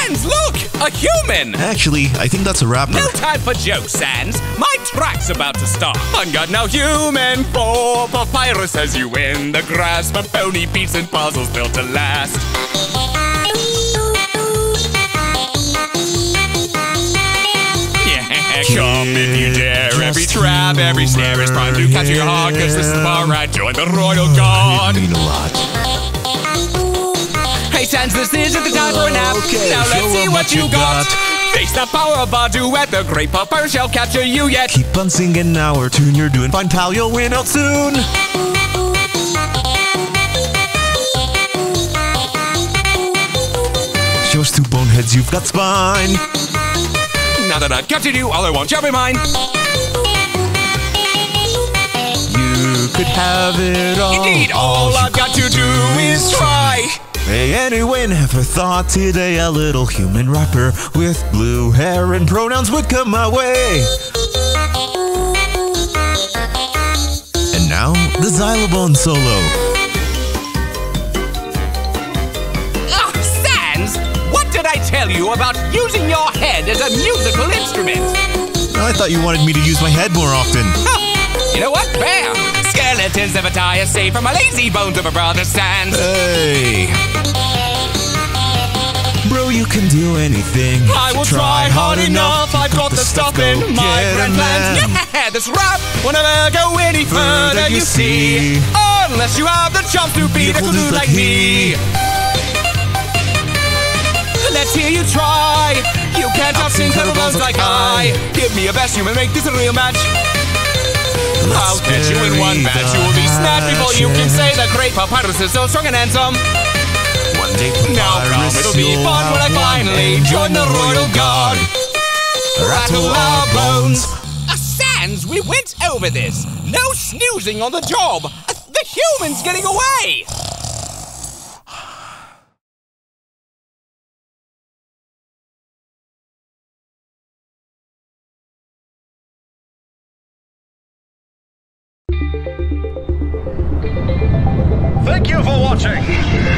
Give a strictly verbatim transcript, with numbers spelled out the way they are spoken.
Sans, look! A human! Actually, I think that's a rapper. No time for jokes, Sans. My track's about to start. I'm got no human for papyrus as you in the grasp of bony beats and puzzles built to last. Yeah, come if you dare. Every trap, every snare is primed to capture your heart, cause this is the bar ride. Join the royal guard. Mean a lot. Hey Sans, this isn't the time for a nap. Okay, now let's show see 'em what you got. Face the power of a duet. The great pupper shall capture you yet. Keep on singing now, or tune you're doing fine, pal. You'll win out soon. Show us two boneheads, you've got spine. Now that I've captured you, all I want shall be mine. You could have it all. Indeed, all I've got to do is try. Hey, anyway, never thought today a little human rapper with blue hair and pronouns would come my way. And now, the xylophone solo. Ah, Sans! What did I tell you about using your head as a musical instrument? I thought you wanted me to use my head more often. Huh. You know what? Fair. Skeletons never tire, save from a lazy bones of a brother Sans. Hey. Bro, you can do anything. I will try, try hard enough. I've got, got the stuff, stuff in my grand plans. Yeah, this rap will never go any further, further you see. see. Unless you have the chance to be the cool dude like me. Let's hear you try. You can't have sing bones like I. Give me your best human, make this a real match. I'll catch you in one match. You will be snatched before you can say the great papyrus is so strong and handsome. One day, now come, it'll be fun when I finally join the royal guard. Rattle our bones. Uh, Sans, we went over this. No snoozing on the job. Uh, the human's getting away. Thank you for watching.